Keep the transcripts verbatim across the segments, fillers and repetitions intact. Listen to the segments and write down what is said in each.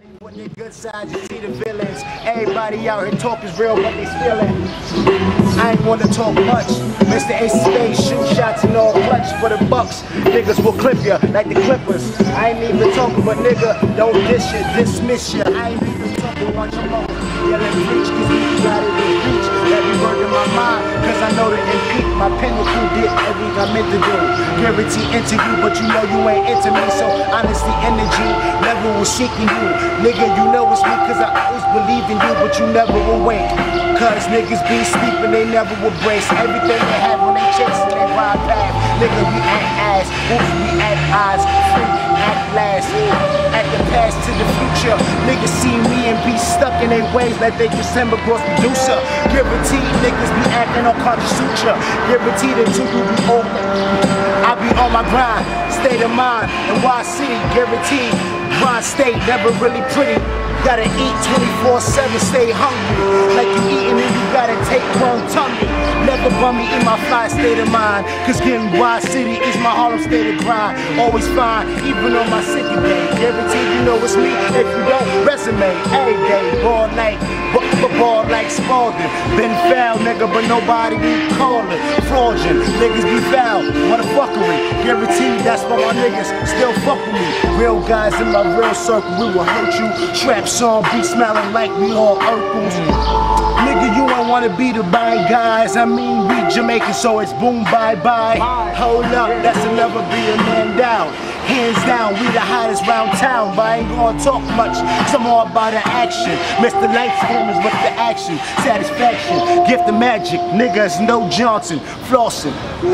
On your good side, you see the villains. Everybody out here talk is real, but they feeling. I ain't wanna talk much. Mister Ace of Spades shoot shots and all clutch for the bucks. Niggas will clip ya like the Clippers. I ain't even talking, but nigga, don't dish ya, dismiss ya. I ain't even talking, want your mouth. Yeah, let me preach, cause we got it in reach. Let me work in my mind, cause I know that in peak, my pinnacle did everything I meant to do. Guarantee into you, but you know you ain't into me, so honesty, energy, never was seeking you. Nigga, you know it's me, cause I always believe in you, but you never will wink. Cause niggas be sleeping, they never will brace everything they have when they chasing they ride path. Nigga, we act ass, wolf, we act eyes, free, act last, act the past to the future. Niggas see me and be stuck in their ways like they December cross producer. Guaranteed niggas be acting on Kali Sutra. Guaranteed until you be open. I be on my grind, state of mind, and Y City, guaranteed. Grind state, never really pretty. Gotta eat twenty-four seven, stay hungry. Like you eating and you gotta take one tummy. Never bum me in my fly state of mind. Cause getting Y City is my Harlem state of grind. Always fine, even on my sick day. Guaranteed you know it's me. If you don't, resume every day. Ball night, but the ball like Spalding. Been foul, nigga, but nobody be calling. Fraudulent, niggas be foul, what a fuckery. Guaranteed that's why my niggas still fuck with me. Real guys in my real circle, we will hurt you. Trap song be smelling like we all Urkels. Nigga, you don't wanna be the bad guys. I mean, we Jamaican, so it's boom, bye bye. Hold up, that's another be a man down. Hands down, we the hottest round town, but I ain't gonna talk much, cause I'm all about the action. Mister Light Scammers with the action, satisfaction, gift of magic, niggas no Johnson, flossing.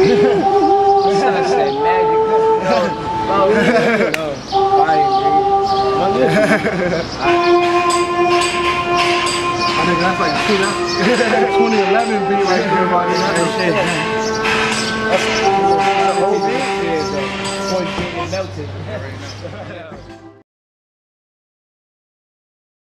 I think that's like twenty eleven beat right there, buddy. That's the whole beat. Yeah, so, melted.